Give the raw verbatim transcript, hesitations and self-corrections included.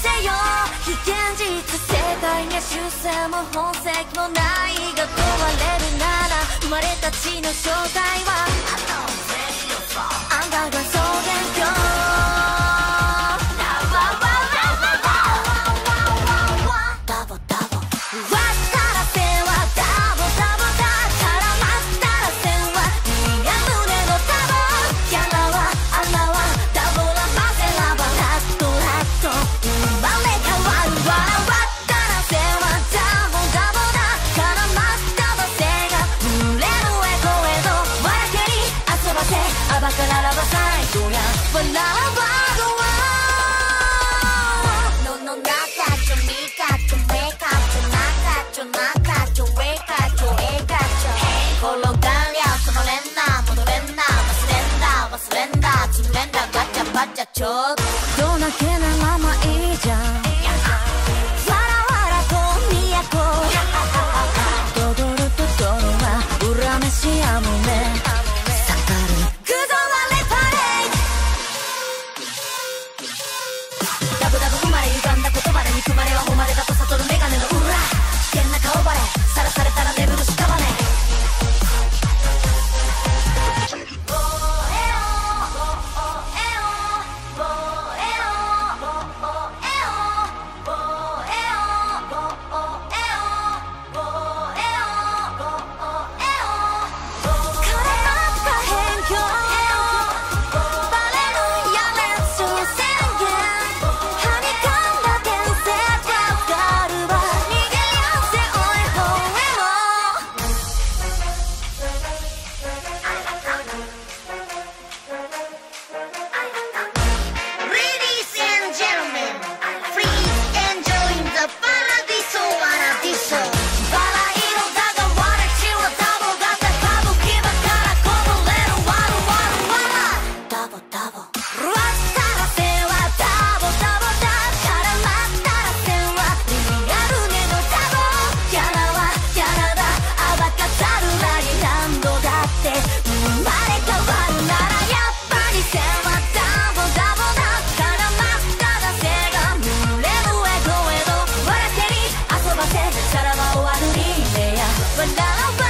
せよ非現実世界に修正も本籍もないが問われるなら生まれたちの正体はアンダーグラウンド草原鏡ちょっとどんなけなままいいじゃんわらわらと都ドドルとドロは裏飯やもね盛るグゾワレパレードダブダブ生まれ歪んだ言葉で憎まれは誉れだと悟るメガネの裏危険な顔バレさらされたら眠る屍さらば終わる夢や笑う